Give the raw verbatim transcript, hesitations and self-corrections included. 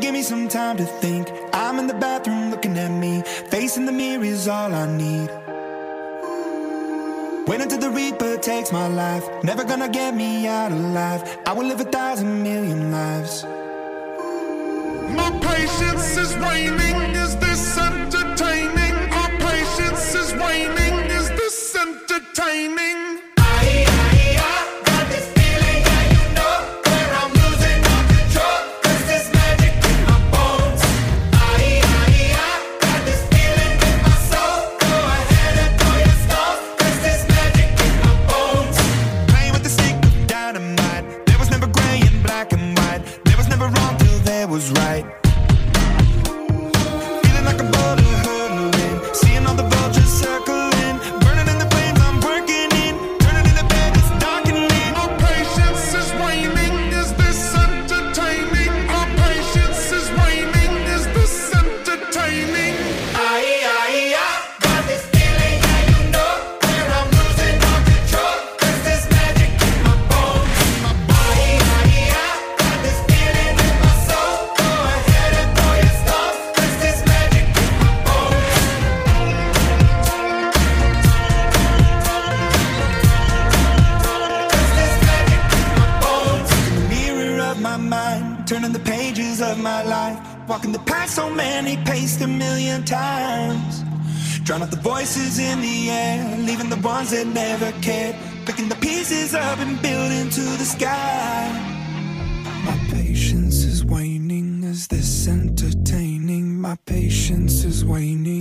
give me some time to think. I'm in the bathroom looking at me. Facing the mirror is all I need. Wait until the Reaper takes my life. Never gonna get me out alive. I will live a thousand million lives. My patience is waning. Is this entertaining? My patience is waning. Is this entertaining? Was right. Feeling like a boulder hurtling, seeing all the vultures circling, burning in the flames I'm working in, turning in the bed, it's darkening. My patience is waning, is this entertaining? My patience is waning, is this entertaining? Aye, aye, I got this feeling, yeah, you know, where I'm losing all control, cause there's magic in my bones. Aye, aye, I got this feeling in my soul. Turning the pages of my life, walking the path so many paced a million times. Drown out the voices in the air, leaving the ones that never cared. Picking the pieces up and building to the sky. My patience is waning, is this entertaining? My patience is waning.